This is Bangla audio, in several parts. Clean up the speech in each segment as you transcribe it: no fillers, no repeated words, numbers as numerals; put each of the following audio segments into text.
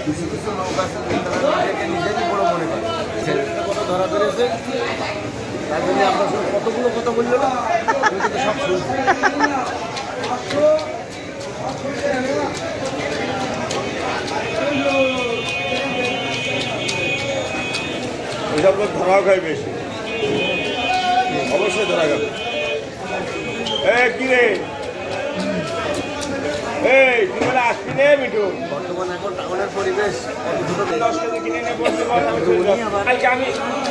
কিছু কিছু লোক আছে নিজেকে নিজেরই বড় মনে করে ছেলেটা কত ধরা পেরেছে তার জন্য আমরা সব কতগুলো কথা বললো না আমি কিন্তু সব শুনছি। এসব লোক ধরাও খায় বেশি, অবশ্যই ধরা যাবে। কি রে তুই বলে আসবি রে মিঠু? বর্তমানে এখন টাউনের পরিবেশ 10 কেজি কিনে নিয়ে বসতে কালকে আমি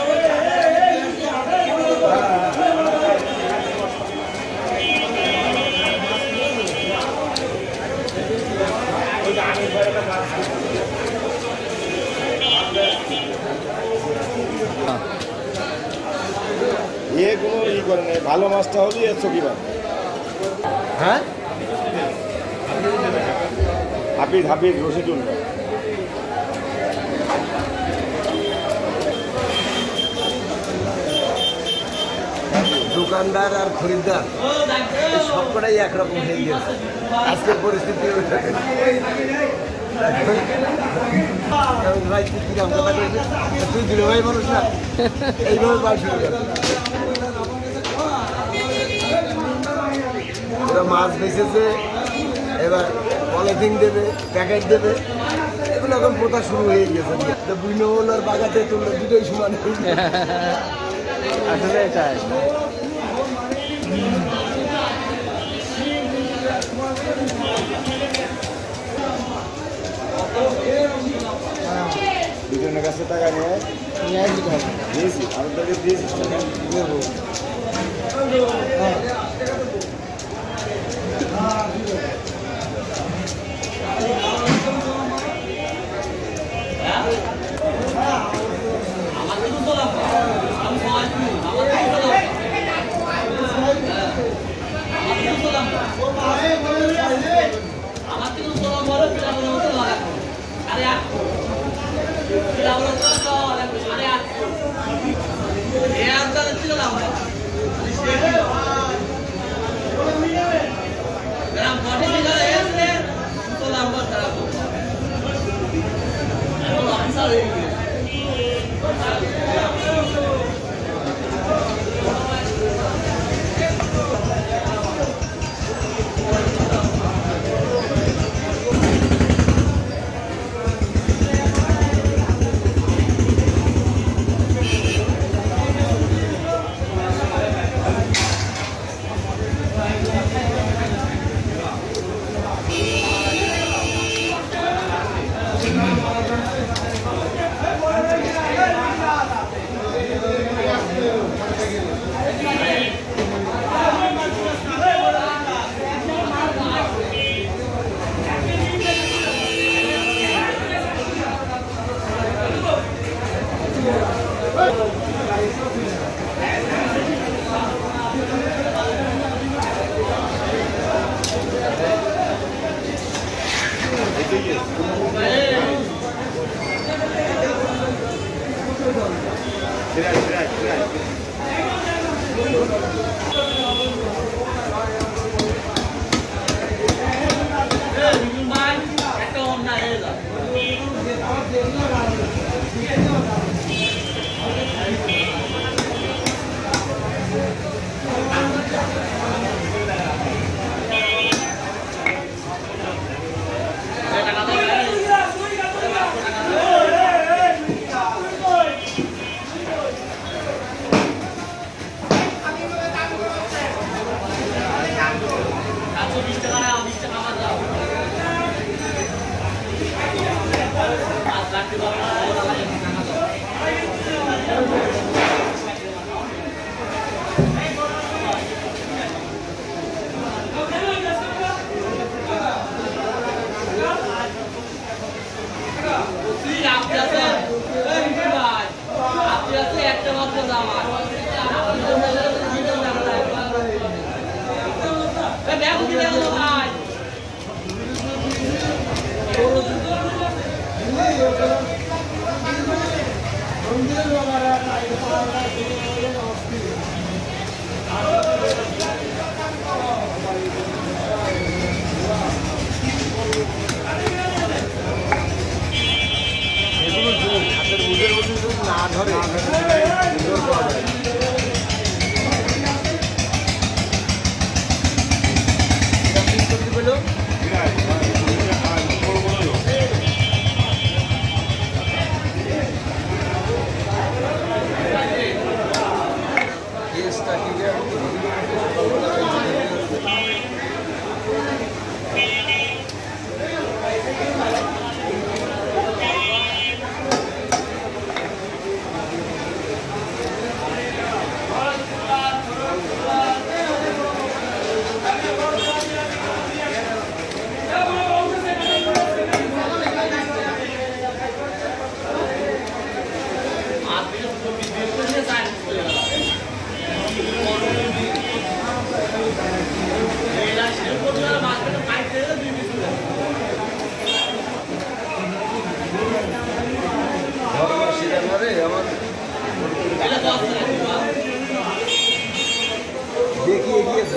কোনো ই করে নেই, ভালো মাছটা হলে এর চকিবার। হ্যাঁ হাফিজ রশিদুল দোকানদার আর খরিদ্দার সবকটাই একরকম হয়ে গেছে আজকের পরিস্থিতি। ভাই তুই কিরাম কথা বলছিস, তুই দিল ভাই মানুষ না এইভাবে মাছ শুরু করে ওরা মাছ বেঁচেছে, এবার পলিথিন দেবে, প্যাকেট দেবে, এগুলো এখন প্রথা শুরু হয়ে গেছে। বুইনল আর বাগাতে তুললে দুটোই সমান আসলে এটাই দুজনের কাছে টাকা নিয়ে দিয়েছি, আমি তোকে দিয়েছিস টাকা দেবো। ধরে জোর পাওয়া যায়। দেখিয়ে গিয়েছে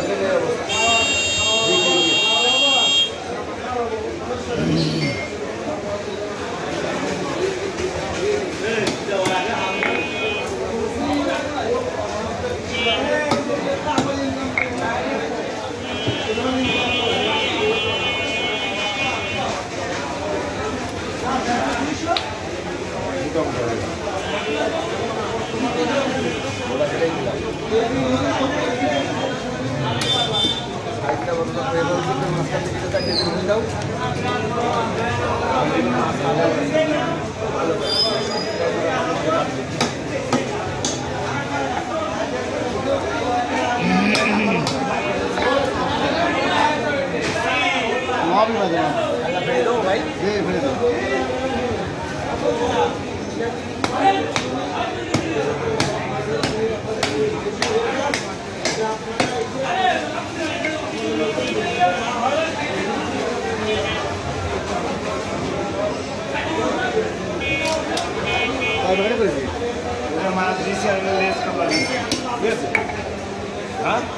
ভাই মাছ দিয়েছি আর লেস কাপড় ঠিক আছে হ্যাঁ